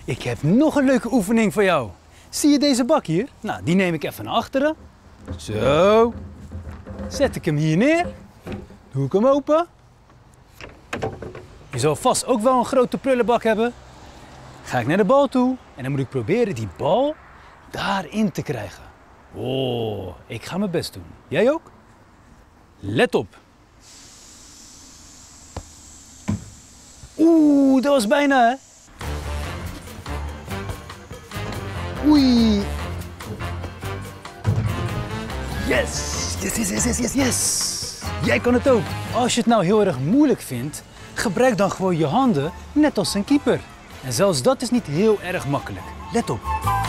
Ik heb nog een leuke oefening voor jou. Zie je deze bak hier? Nou, die neem ik even naar achteren. Zo. Zet ik hem hier neer. Doe ik hem open. Je zal vast ook wel een grote prullenbak hebben. Ga ik naar de bal toe en dan moet ik proberen die bal daarin te krijgen. Oh, ik ga mijn best doen. Jij ook? Let op. Oeh, dat was bijna, hè? Oei. Yes. Yes. Jij kan het ook. Als je het nou heel erg moeilijk vindt, gebruik dan gewoon je handen, net als een keeper. En zelfs dat is niet heel erg makkelijk. Let op.